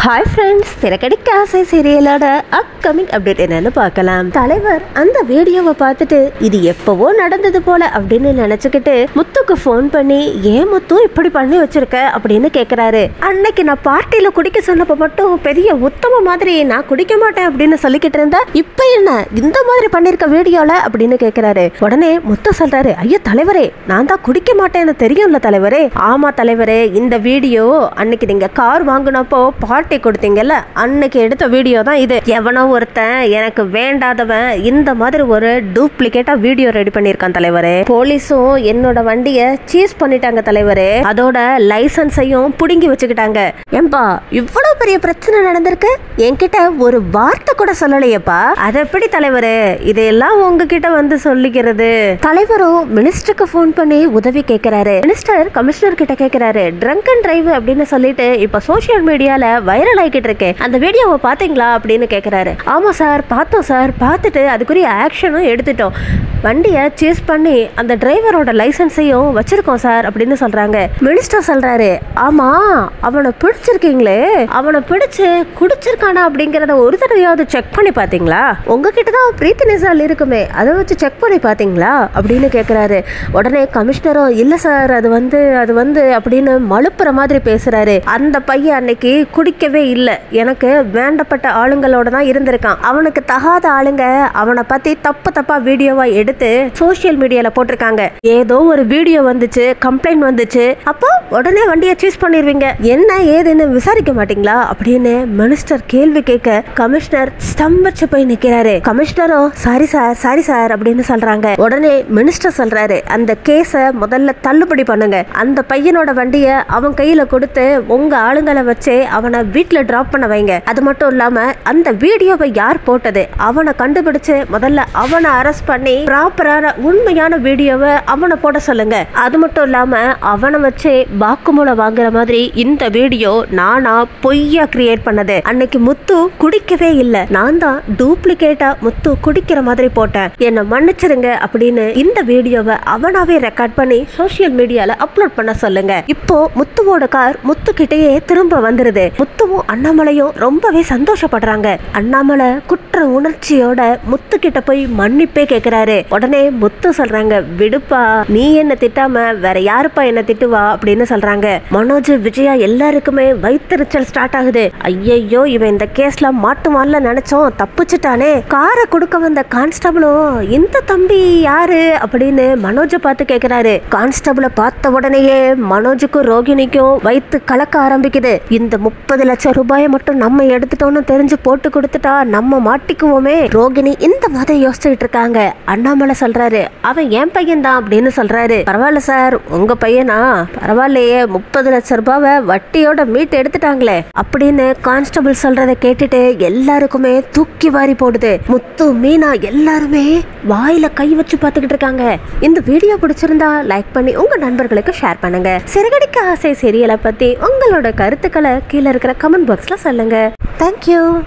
Hi friends, Siragadikka ஆசை சீரியலோட upcoming update என்னன்னு பார்க்கலாம். தலைவர் அந்த வீடியோவை பார்த்துட்டு இது எப்பவோ நடந்தது போல அப்படின்னு நினைச்சுக்கிட்டு முத்துக்கு ஃபோன் பண்ணி ஏன் முத்து இப்படி பண்ணி வச்சிருக்க அப்படின்னு கேட்குறாரு. அன்னைக்கு நான் பார்ட்டியில குடிக்க சொன்னப்ப மட்டும் பெரிய உத்தம மாதிரி நான் குடிக்க மாட்டேன் அப்படின்னு சொல்லிக்கிட்டு இருந்தா இப்ப என்ன இந்த மாதிரி பண்ணிருக்க வீடியோல அப்படின்னு கேட்கிறாரு. உடனே முத்து சொல்றாரு, ஐயோ தலைவரே, நான் தான் குடிக்க மாட்டேன்னு தெரியும்ல தலைவரே. ஆமா தலைவரே, இந்த வீடியோ அன்னைக்கு நீங்க கார் வாங்கினப்போ பார்ட்டி கொடுத்தீங்கல்ல, அன்னைக்கு எடுத்த வீடியோ தான் இது. எவனோ ஒருத்தன் எனக்கு வேண்டாதவன் இந்த மாதிரி ஒரு டூப்ளிகேட்டா வீடியோ ரெடி பண்ணிருக்கான் தலைவரே. போலீஸும் என்னோட வண்டிய சீஸ் பண்ணிட்டாங்க தலைவரே. அதோட லைசன்ஸையும் புடுங்கி வச்சுக்கிட்டாங்க. ஏம்பா இவ்வளவு பெரிய பிரச்சனை நடந்திருக்கு, என்கிட்ட ஒரு வார்த்தை கூட சொல்லலையப்பா. அது எப்படி தலைவரே இதெல்லாம் உங்ககிட்ட வந்து சொல்லிக்கிறது? தலைவரும் மினிஸ்டருக்கு போன் பண்ணி உதவி கேட்கிறாரு. மினிஸ்டர் கமிஷனர் கிட்ட கேட்கிறாரு, ட்ரங்க் அண்ட் டிரைவ் அப்படின்னு சொல்லிட்டு இப்ப சோசியல் மீடியால வைரல் ஆகிட்டு இருக்கேன், அந்த வீடியோவை பாத்தீங்களா அப்படின்னு கேட்கிறாரு. ஆமா சார் பார்த்தோம் சார், பார்த்துட்டு அதுக்குரிய ஆக்ஷனும் எடுத்துட்டோம், வண்டியை சீஸ் பண்ணி அந்த டிரைவரோட லைசன்ஸையும் வச்சிருக்கோம் சார் அப்படின்னு சொல்றாங்க. மினிஸ்டர் சொல்றாரு, ஆமா அவனை பிடிச்சிருக்கீங்களே, அவனை பிடிச்சு குடிச்சிருக்கானா அப்படிங்கறத ஒரு தடவையாவது செக் பண்ணி பாத்தீங்களா? உங்ககிட்ட தான் பிரீத்தி நிசால் இருக்குமே, அதை வச்சு செக் பண்ணி பாத்தீங்களா அப்படின்னு கேட்கிறாரு. உடனே கமிஷனரும் இல்ல சார், அது வந்து அப்படின்னு மழுப்புற மாதிரி பேசுறாரு. அந்த பையன் அன்னைக்கு குடிக்கவே இல்லை, எனக்கு வேண்டப்பட்ட ஆளுங்களோட தான் இருந்திருக்கான். அவனுக்கு தகாத ஆளுங்க அவனை பத்தி தப்பா வீடியோவா எடுத்து சோசியல் மீடியால போட்டிருக்காங்க. ஏதோ ஒரு வீடியோ வந்துச்சு, கம்ப்ளைண்ட் வந்துச்சு, அப்போ உடனே வண்டியை சீஸ் பண்ணிடுவீங்க, என்ன ஏதுன்னு விசாரிக்க மாட்டீங்களா அப்படின்னு மினிஸ்டர் கேள்வி கேட்க கமிஷனர் ஸ்தம்பிச்சு போய் நிக்கிறாரு. கமிஷனரும் சாரி சார் அப்படின்னு சொல்றாங்க. உடனே மினிஸ்டர் சொல்றாரு, அந்த கேஸ முதல்ல தள்ளுபடி பண்ணுங்க, அந்த பையனோட வண்டியை அவன் கையில கொடுத்து உங்க ஆளுங்களை வச்சு அவனை வீட்டுல டிராப் பண்ண வைங்க. அது மட்டும் இல்லாம அந்த வீடியோவை யார் போட்டது அவனை கண்டுபிடிச்சு முதல்ல அவனை அரெஸ்ட் பண்ணி ப்ராப்பரான உண்மையான வீடியோவை அவனை போட சொல்லுங்க. அது மட்டும் இல்லாம அவனை வச்சு வாக்குமூலம் வாங்குற மாதிரி இந்த வீடியோ நானா பொய்யா கிரியேட் பண்ணது, அன்னைக்கு முத்து குடிக்கவே இல்லை, நான் தான் டூப்ளிகேட்டா முத்து குடிக்கிற மாதிரி போட்டேன், என்னை மன்னிச்சிருங்க அப்படின்னு இந்த வீடியோவை அவனாவே ரெக்கார்ட் பண்ணி சோசியல் மீடியால அப்லோட் பண்ண சொல்லுங்க. இப்போ முத்துவோட கார் முத்து கிட்டேயே திரும்ப வந்துருது. முத்துவும் அண்ணாமலையும் ரொம்பவே சந்தோஷப்படுறாங்க. அண்ணாமலை குற்ற உணர்ச்சியோட முத்து கிட்ட போய் மன்னிப்பே கேட்கிறாரு. உடனே முத்து சொல்றாங்க, விடுப்பா, நீ என்ன திட்டாம வேற யாருப்பா என்ன திட்டுவா அப்படின்னு சொல்றாங்க. மனோஜ் விஜயா எல்லாருக்குமே வயிற்றுச்சல் ஸ்டார்ட் ஆகுது. ஐயையோ, இவன் இந்த கேஸ்ல மாட்டுவான்ல நினைச்சோம், தப்பிச்சுட்டானே. காரை கொடுக்க வந்த கான்ஸ்டபிளும் இந்த தம்பி யாரு அப்படின்னு மனோஜை பார்த்து கேட்கிறாரு. கான்ஸ்டபிளை பார்த்த உடனேயே மனோஜுக்கும் ரோகிணிக்கும் வயிற்று கலக்க ஆரம்பிக்குது. இந்த 30 லட்சம் ரூபாயை மட்டும் நம்ம எடுத்துட்டோம்னு தெரிஞ்சு போட்டு கொடுத்துட்டா நம்ம மாட்டிக்குவோமே. ரோகிணி இந்த மாதிரி யோசிச்சுட்டு இருக்காங்க. அண்ணாமலை சொல்றாரு, அவன் என் பையன் தான் அப்படின்னு சொல்றாரு. பரவாயில்ல சார், உங்க பையனா? பரவாயில்லையே, 30 லட்சம் ரூபாவை வட்டியோட மீட்டு எடுத்துட்டாங்களே அப்படின்னு கான்ஸ்டபிள் சொல்றதை கேட்டுட்டு எல்லாருக்குமே தூக்கி வாரி போடுது. முத்து, மீனா எல்லாருமே வாயில கை வச்சு பார்த்துக்கிட்டு இருக்காங்க. இந்த வீடியோ பிடிச்சிருந்தா லைக் பண்ணி உங்க நண்பர்களுக்கு ஷேர் பண்ணுங்க. சிறகடிக்க ஆசை சீரியலை பத்தி உங்களோட கருத்துக்களை கீழே இருக்கிற கமெண்ட் பாக்ஸ்ல சொல்லுங்க. தேங்க்யூ.